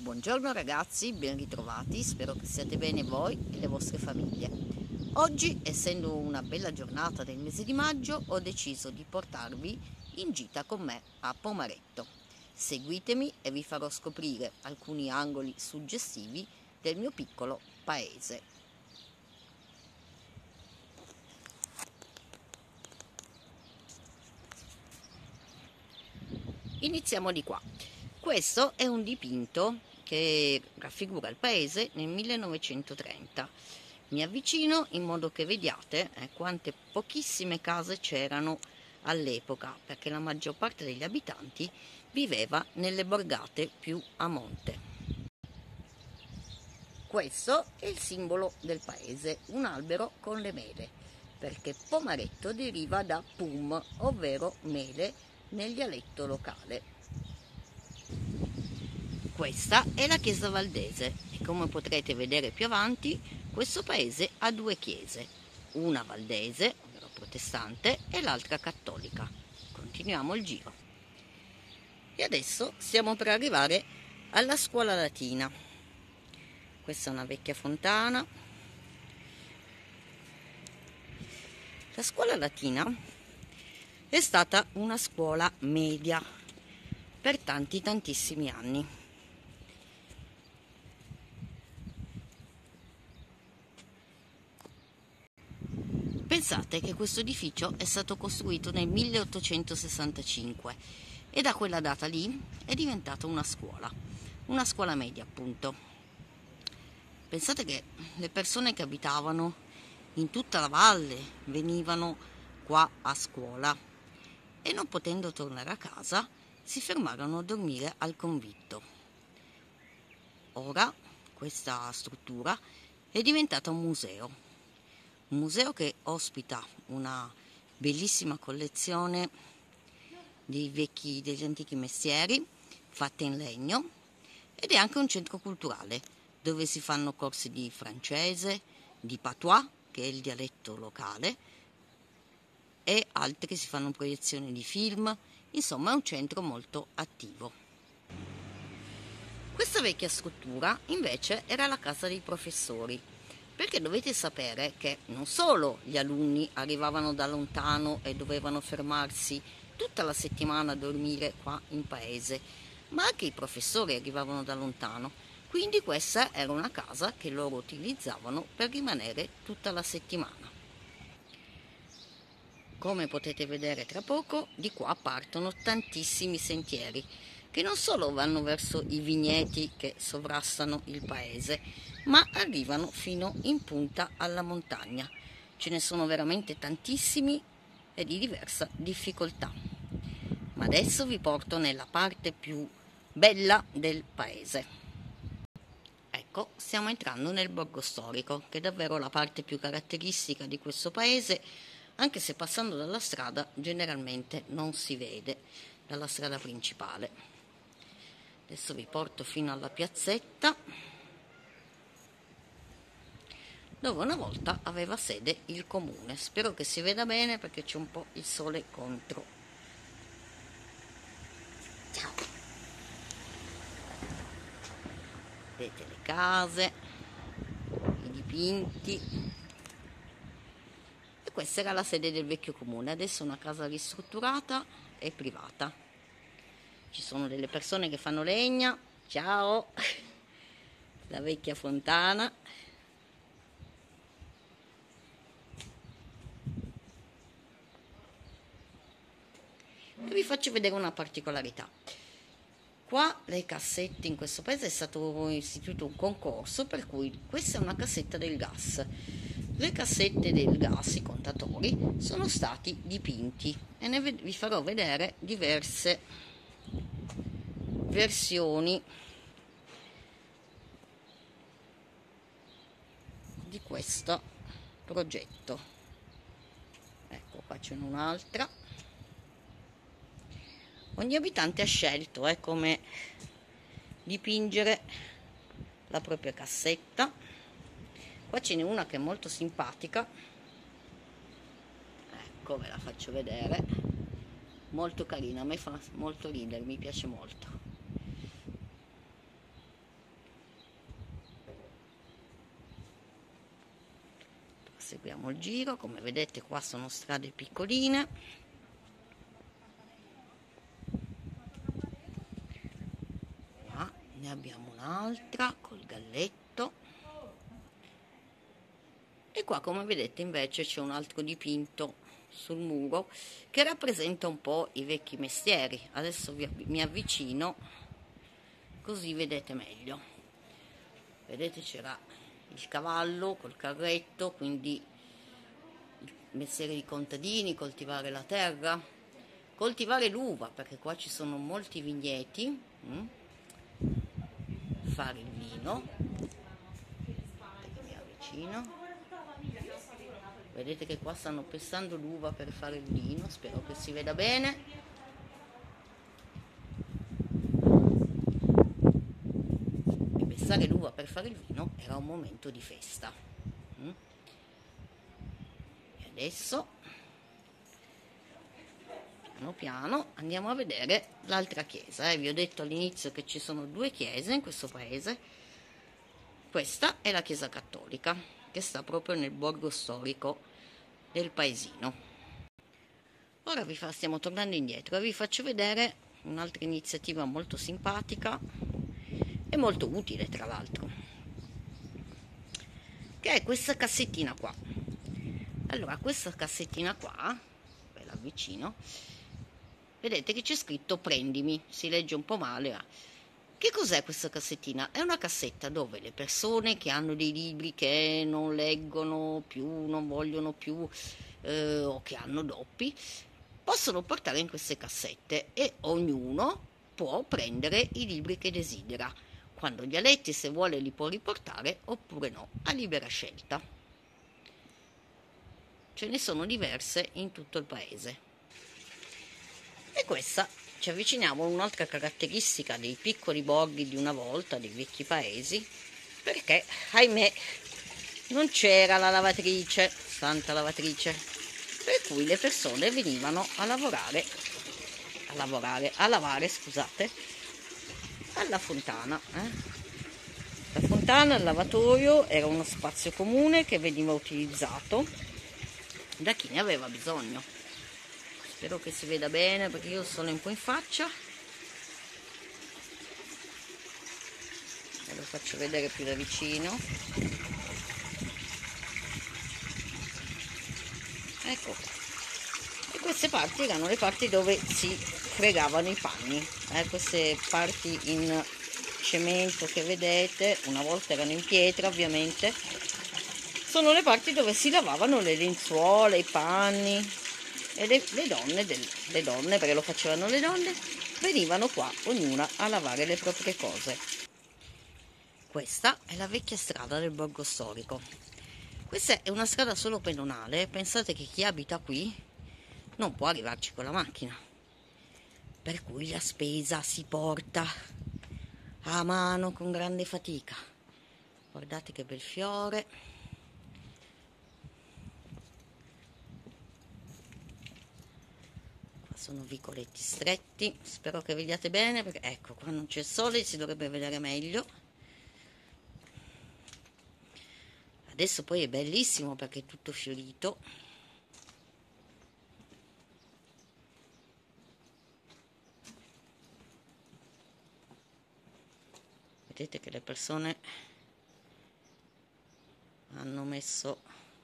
Buongiorno ragazzi, ben ritrovati, spero che siate bene voi e le vostre famiglie. Oggi, essendo una bella giornata del mese di maggio, ho deciso di portarvi in gita con me a Pomaretto. Seguitemi e vi farò scoprire alcuni angoli suggestivi del mio piccolo paese. Iniziamo di qua. Questo è un dipinto che raffigura il paese nel 1930. Mi avvicino in modo che vediate quante pochissime case c'erano all'epoca, perché la maggior parte degli abitanti viveva nelle borgate più a monte. Questo è il simbolo del paese, un albero con le mele, perché Pomaretto deriva da pum, ovvero mele nel dialetto locale. Questa è la chiesa valdese e come potrete vedere più avanti questo paese ha due chiese, una valdese, ovvero protestante, e l'altra cattolica. Continuiamo il giro. E adesso stiamo per arrivare alla scuola latina. Questa è una vecchia fontana. La scuola latina è stata una scuola media per tantissimi anni. Pensate che questo edificio è stato costruito nel 1865 e da quella data lì è diventata una scuola media appunto. Pensate che le persone che abitavano in tutta la valle venivano qua a scuola e non potendo tornare a casa si fermarono a dormire al convitto. Ora questa struttura è diventata un museo che ospita una bellissima collezione degli antichi mestieri fatte in legno ed è anche un centro culturale dove si fanno corsi di francese, di patois, che è il dialetto locale, e altri si fanno proiezioni di film, insomma è un centro molto attivo. Questa vecchia struttura invece era la casa dei professori, perché dovete sapere che non solo gli alunni arrivavano da lontano e dovevano fermarsi tutta la settimana a dormire qua in paese, ma anche i professori arrivavano da lontano, quindi questa era una casa che loro utilizzavano per rimanere tutta la settimana. Come potete vedere tra poco, di qua partono tantissimi sentieri che non solo vanno verso i vigneti che sovrastano il paese, ma arrivano fino in punta alla montagna. Ce ne sono veramente tantissimi e di diversa difficoltà. Ma adesso vi porto nella parte più bella del paese. Ecco, stiamo entrando nel borgo storico, che è davvero la parte più caratteristica di questo paese, anche se passando dalla strada generalmente non si vede, dalla strada principale. Adesso vi porto fino alla piazzetta, dove una volta aveva sede il comune. Spero che si veda bene perché c'è un po' il sole contro. Ciao! Vedete le case, i dipinti. E questa era la sede del vecchio comune, adesso è una casa ristrutturata e privata. Ci sono delle persone che fanno legna, ciao, la vecchia fontana. E vi faccio vedere una particolarità. Qua le cassette, in questo paese è stato istituito un concorso per cui questa è una cassetta del gas. Le cassette del gas, i contatori, sono stati dipinti e vi farò vedere diverse versioni di questo progetto. Ecco, qua c'è un'altra. Ogni abitante ha scelto come dipingere la propria cassetta. Qua ce n'è una che è molto simpatica, ecco, ve la faccio vedere, molto carina, a me fa molto ridere, mi piace molto. seguiamo il giro. Come vedete qua sono strade piccoline, qua ne abbiamo un'altra col galletto, e qua come vedete invece c'è un altro dipinto sul muro che rappresenta un po' i vecchi mestieri. Adesso mi avvicino così vedete meglio. Vedete, c'era il cavallo col carretto, quindi il mestiere di contadini, coltivare la terra, coltivare l'uva, perché qua ci sono molti vigneti, fare il vino. Mi avvicino. Vedete che qua stanno pestando l'uva per fare il vino, spero che si veda bene. E pestare l'uva per fare il vino era un momento di festa. E adesso, piano piano, andiamo a vedere l'altra chiesa. Vi ho detto all'inizio che ci sono 2 chiese in questo paese. Questa è la chiesa cattolica, che sta proprio nel borgo storico del paesino. Ora stiamo tornando indietro e vi faccio vedere un'altra iniziativa molto simpatica e molto utile, tra l'altro, che è questa cassettina qua. Allora, questa cassettina qua, ve la avvicino, vedete che c'è scritto prendimi, si legge un po' male. Che cos'è questa cassettina? È una cassetta dove le persone che hanno dei libri che non leggono più, non vogliono più, o che hanno doppi, possono portare in queste cassette e ognuno può prendere i libri che desidera. Quando li ha letti, se vuole, li può riportare oppure no, a libera scelta. Ce ne sono diverse in tutto il paese. E questa, ci avviciniamo a un'altra caratteristica dei piccoli borghi di una volta, dei vecchi paesi, perché, ahimè, non c'era la lavatrice, santa lavatrice, per cui le persone venivano a lavare, scusate, alla fontana. La fontana, il lavatoio, era uno spazio comune che veniva utilizzato da chi ne aveva bisogno. Spero che si veda bene perché io sono un po' in faccia. Ve lo faccio vedere più da vicino. Ecco qua. E queste parti erano le parti dove si fregavano i panni. Queste parti in cemento che vedete, una volta erano in pietra ovviamente, sono le parti dove si lavavano le lenzuola, i panni. E le donne, perché lo facevano le donne, venivano qua ognuna a lavare le proprie cose. Questa è la vecchia strada del borgo storico. Questa è una strada solo pedonale. Pensate che chi abita qui non può arrivarci con la macchina, per cui la spesa si porta a mano con grande fatica. Guardate che bel fiore. Sono vicoletti stretti, spero che vediate bene perché ecco qua non c'è il sole, si dovrebbe vedere meglio. Adesso poi è bellissimo perché è tutto fiorito. Vedete che le persone hanno messo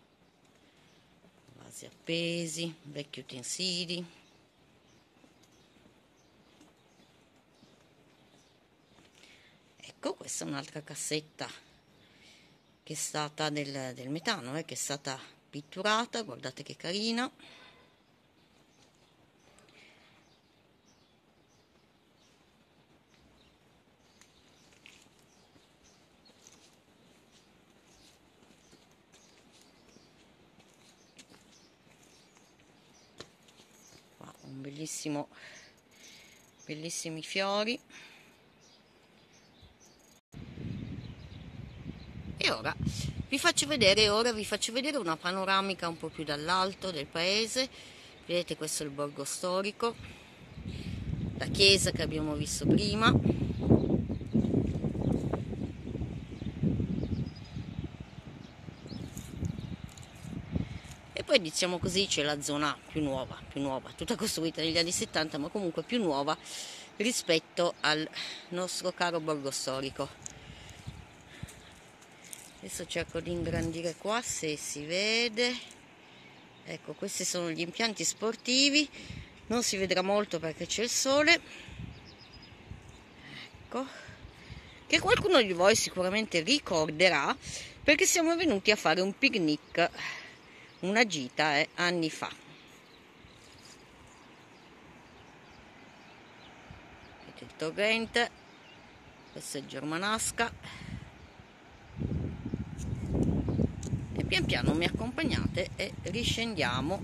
vasi appesi, vecchi utensili. Ecco, questa è un'altra cassetta che è stata del metano, che è stata pitturata, guardate che carina. Qua un bellissimi fiori. E ora vi faccio vedere una panoramica un po' più dall'alto del paese. Vedete, questo è il borgo storico, la chiesa che abbiamo visto prima. poi diciamo così c'è la zona più nuova, tutta costruita negli anni 70, ma comunque più nuova rispetto al nostro caro borgo storico. Adesso cerco di ingrandire qua se si vede. Ecco, questi sono gli impianti sportivi, non si vedrà molto perché c'è il sole. Ecco, che qualcuno di voi sicuramente ricorderà perché siamo venuti a fare un picnic, una gita anni fa. Vedete il torrente, questo è Germanasca, e pian piano mi accompagnate e riscendiamo.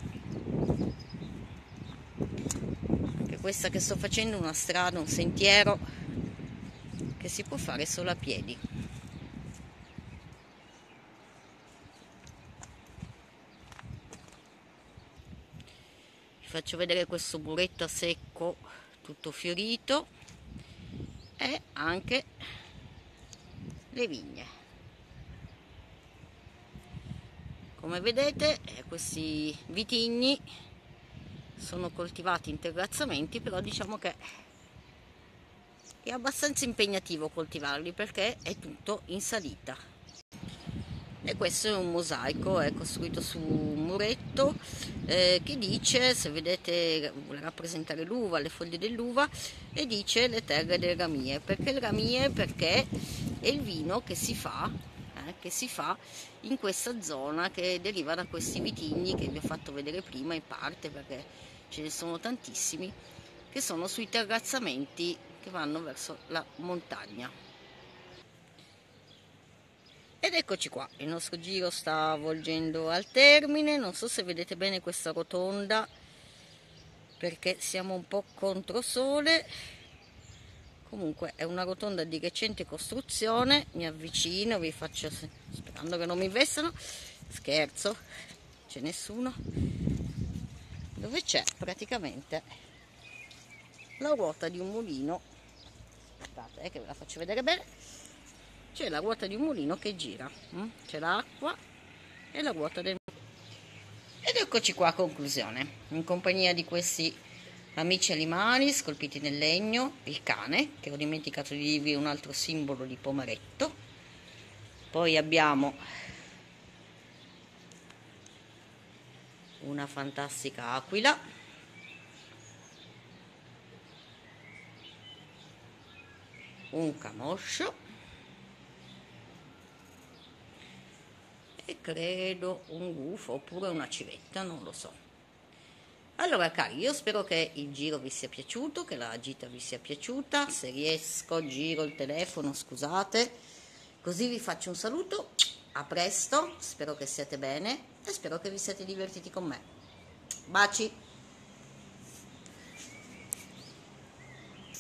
Anche questa che sto facendo è una strada, un sentiero che si può fare solo a piedi. Faccio vedere questo muretto a secco tutto fiorito e anche le vigne. Come vedete questi vitigni sono coltivati in terrazzamenti, però diciamo che è abbastanza impegnativo coltivarli perché è tutto in salita. E questo è un mosaico, è costruito su un muretto che dice, se vedete, vuole rappresentare l'uva, le foglie dell'uva, e dice le terre del Ramie. Perché il Ramie? Perché è il vino che si fa in questa zona, che deriva da questi vitigni che vi ho fatto vedere prima in parte, perché ce ne sono tantissimi, che sono sui terrazzamenti che vanno verso la montagna. Ed eccoci qua, il nostro giro sta volgendo al termine. Non so se vedete bene questa rotonda perché siamo un po' contro sole. Comunque è una rotonda di recente costruzione. Mi avvicino, vi faccio, sperando che non mi investano, scherzo, c'è nessuno, dove c'è praticamente la ruota di un mulino. Aspettate che ve la faccio vedere bene. C'è la ruota di un mulino che gira, c'è l'acqua e la ruota del mulino. Ed eccoci qua a conclusione, in compagnia di questi amici animali scolpiti nel legno, il cane, che ho dimenticato di dirvi un altro simbolo di Pomaretto, poi abbiamo una fantastica aquila, un camoscio e credo un gufo oppure una civetta, non lo so. Allora cari, io spero che il giro vi sia piaciuto, che la gita vi sia piaciuta. Se riesco giro il telefono, scusate, così vi faccio un saluto. A presto, spero che siate bene e spero che vi siate divertiti con me. Baci!